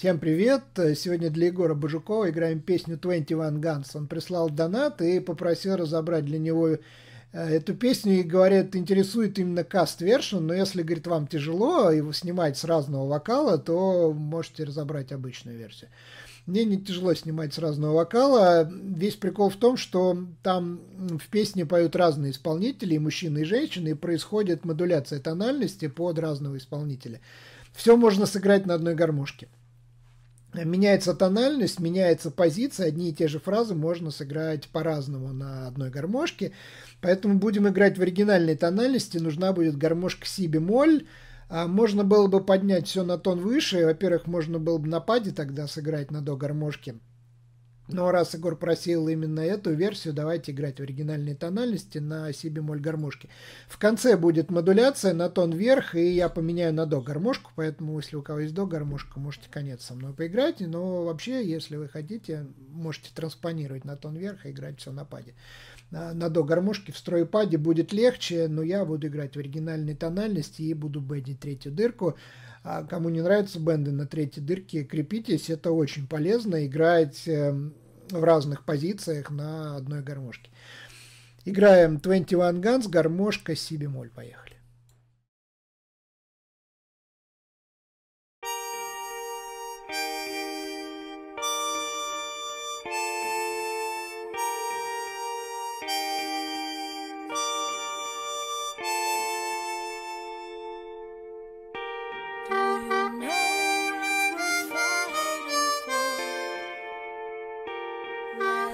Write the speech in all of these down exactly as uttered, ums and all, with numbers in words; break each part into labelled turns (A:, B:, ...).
A: Всем привет! Сегодня для Егора Бажукова играем песню двадцать один Guns. Он прислал донат и попросил разобрать для него эту песню и говорит, интересует именно каст-вершн, но если, говорит, вам тяжело его снимать с разного вокала, то можете разобрать обычную версию. Мне не тяжело снимать с разного вокала. Весь прикол в том, что там в песне поют разные исполнители, и мужчины, и женщины, и происходит модуляция тональности под разного исполнителя. Все можно сыграть на одной гармошке. Меняется тональность, меняется позиция, одни и те же фразы можно сыграть по-разному на одной гармошке, поэтому будем играть в оригинальной тональности, нужна будет гармошка си бемоль, можно было бы поднять все на тон выше, во-первых, можно было бы на паде тогда сыграть на до гармошке, но раз Егор просил именно эту версию, давайте играть в оригинальной тональности на си бемоль гармошке. В конце будет модуляция на тон вверх, и я поменяю на до гармошку, поэтому если у кого есть до гармошка, можете конец со мной поиграть, но вообще, если вы хотите, можете транспонировать на тон вверх и играть все на паде. На, на до гармошке в строй-паде будет легче, но я буду играть в оригинальной тональности и буду бендить третью дырку. А кому не нравятся бенды на третьей дырке, крепитесь, это очень полезно, играть в разных позициях на одной гармошке. Играем двадцать один Guns, гармошка, си бемоль, поехали.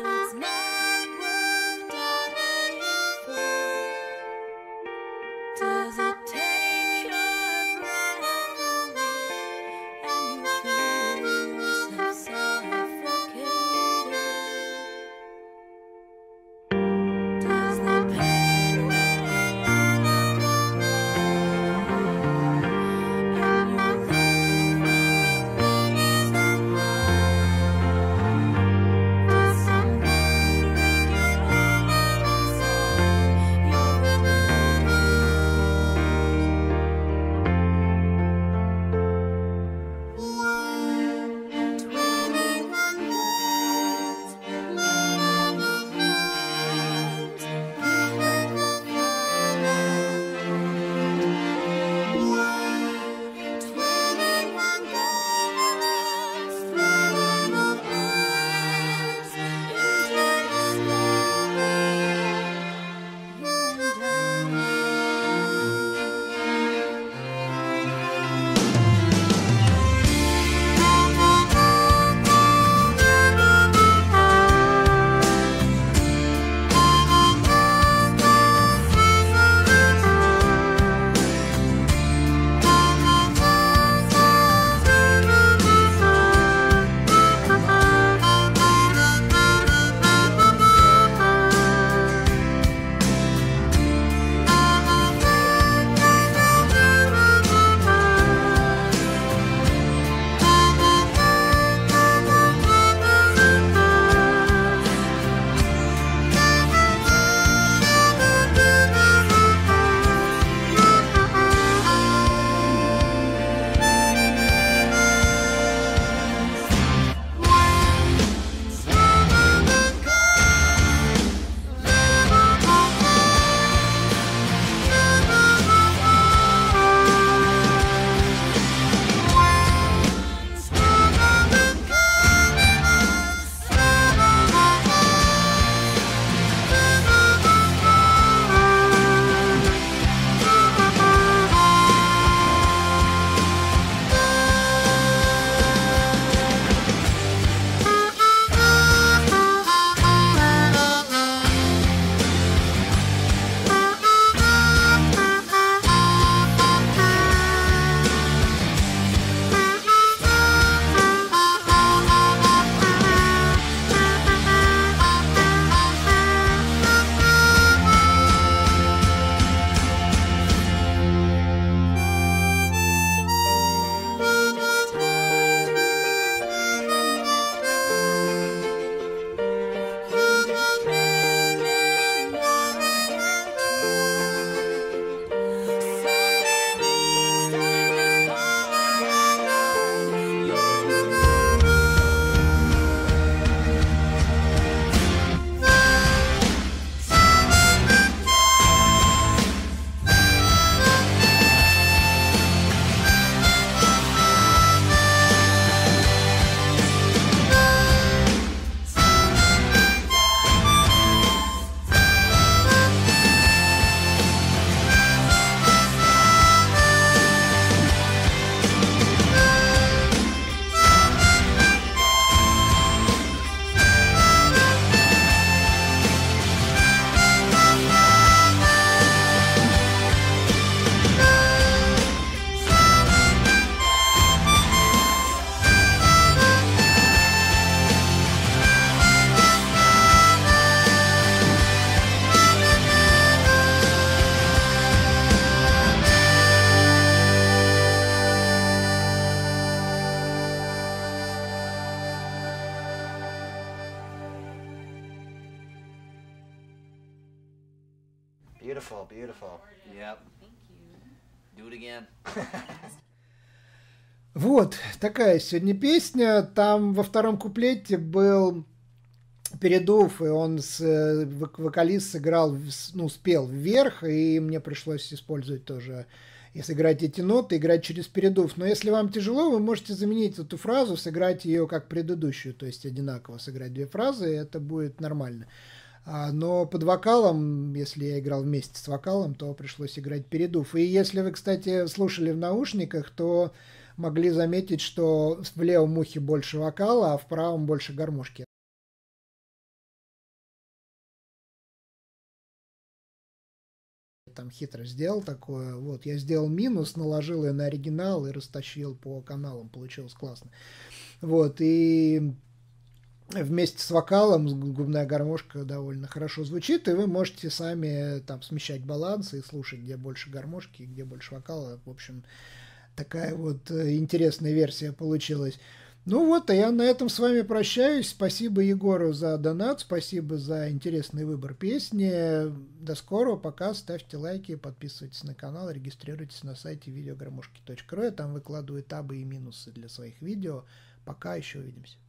B: Do Beautiful, beautiful. Yep. Do it again.
A: Вот, такая сегодня песня. Там во втором куплете был передув, и он с вокалист сыграл, ну, спел вверх, и мне пришлось использовать тоже, если играть эти ноты, играть через передув. Но если вам тяжело, вы можете заменить эту фразу, сыграть ее как предыдущую, то есть одинаково сыграть две фразы, и это будет нормально. Но под вокалом, если я играл вместе с вокалом, то пришлось играть передув. И если вы, кстати, слушали в наушниках, то могли заметить, что в левом ухе больше вокала, а в правом больше гармошки. Там хитро сделал такое. Вот, я сделал минус, наложил ее на оригинал и растащил по каналам. Получилось классно. Вот, и вместе с вокалом губная гармошка довольно хорошо звучит, и вы можете сами там смещать баланс и слушать, где больше гармошки, где больше вокала. В общем, такая вот интересная версия получилась. Ну вот, а я на этом с вами прощаюсь. Спасибо Егору за донат, спасибо за интересный выбор песни. До скорого, пока, ставьте лайки, подписывайтесь на канал, регистрируйтесь на сайте видеограммушки точка ру. Я там выкладываю табы и минусы для своих видео. Пока, еще увидимся.